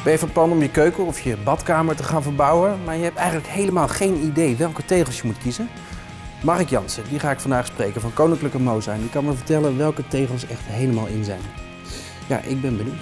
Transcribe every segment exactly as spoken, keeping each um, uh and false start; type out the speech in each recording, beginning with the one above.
Ben je van plan om je keuken of je badkamer te gaan verbouwen, maar je hebt eigenlijk helemaal geen idee welke tegels je moet kiezen? Mark Jansen, die ga ik vandaag spreken van Koninklijke Moza en die kan me vertellen welke tegels echt helemaal in zijn. Ja, ik ben benieuwd.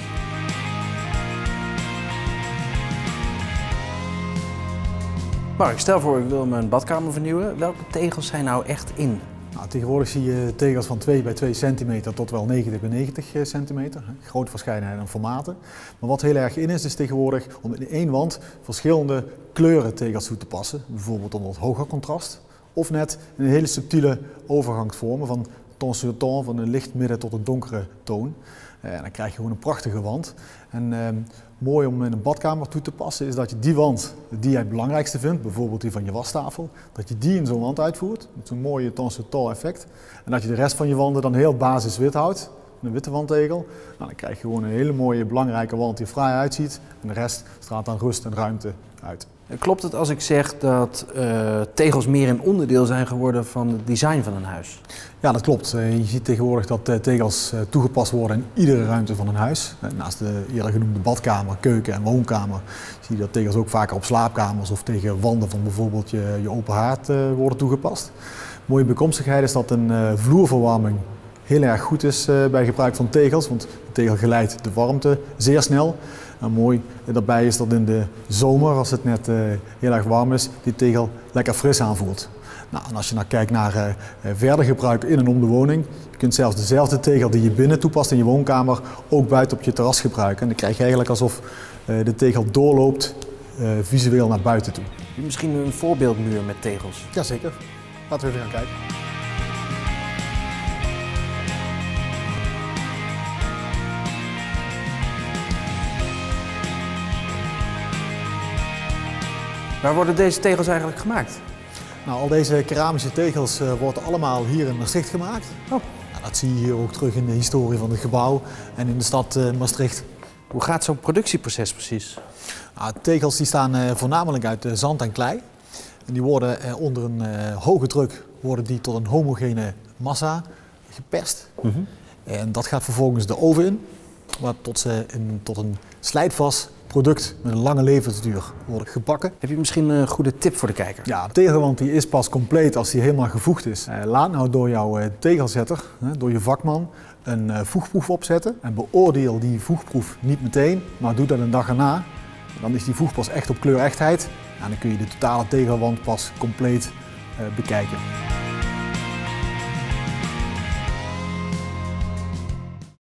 Mark, stel voor ik wil mijn badkamer vernieuwen. Welke tegels zijn nou echt in? Nou, tegenwoordig zie je tegels van twee bij twee centimeter tot wel negentig bij negentig centimeter. Grote verscheidenheid aan formaten. Maar wat heel erg in is, is tegenwoordig om in één wand verschillende kleuren tegels toe te passen. Bijvoorbeeld om wat hoger contrast. Of net een hele subtiele overgangsvormen van ton sur ton, van een licht midden tot een donkere toon. En dan krijg je gewoon een prachtige wand. En eh, mooi om in een badkamer toe te passen is dat je die wand die jij het belangrijkste vindt, bijvoorbeeld die van je wastafel, dat je die in zo'n wand uitvoert met zo'n mooie ton sur ton effect. En dat je de rest van je wanden dan heel basis wit houdt, een witte wandtegel. Nou, dan krijg je gewoon een hele mooie belangrijke wand die er fraai uitziet en de rest straalt dan rust en ruimte uit. Klopt het als ik zeg dat uh, tegels meer een onderdeel zijn geworden van het design van een huis? Ja, dat klopt. Je ziet tegenwoordig dat tegels toegepast worden in iedere ruimte van een huis. Naast de eerder genoemde badkamer, keuken en woonkamer zie je dat tegels ook vaker op slaapkamers of tegen wanden van bijvoorbeeld je, je open haard worden toegepast. Mooie bijkomstigheid is dat een vloerverwarming heel erg goed is bij gebruik van tegels, want de tegel geleidt de warmte zeer snel. En mooi daarbij is dat in de zomer, als het net uh, heel erg warm is, die tegel lekker fris aanvoelt. Nou, en als je nou kijkt naar uh, verder gebruik in en om de woning, je kunt zelfs dezelfde tegel die je binnen toepast in je woonkamer ook buiten op je terras gebruiken. En dan krijg je eigenlijk alsof uh, de tegel doorloopt uh, visueel naar buiten toe. Heb je misschien een voorbeeldmuur met tegels? Jazeker. Laten we even gaan kijken. Waar worden deze tegels eigenlijk gemaakt? Nou, al deze keramische tegels uh, worden allemaal hier in Maastricht gemaakt. Oh. Nou, dat zie je hier ook terug in de historie van het gebouw en in de stad uh, Maastricht. Hoe gaat zo'n productieproces precies? Nou, tegels die staan uh, voornamelijk uit uh, zand en klei. En die worden uh, onder een uh, hoge druk worden die tot een homogene massa geperst. Mm-hmm. En dat gaat vervolgens de oven in, waar tot ze in, tot een slijtvast product met een lange levensduur worden gebakken. Heb je misschien een goede tip voor de kijker? Ja, de tegelwand die is pas compleet als die helemaal gevoegd is. Uh, laat nou door jouw uh, tegelzetter, uh, door je vakman, een uh, voegproef opzetten. En beoordeel die voegproef niet meteen, maar doe dat een dag erna. Dan is die voeg pas echt op kleurechtheid. En dan kun je de totale tegelwand pas compleet uh, bekijken.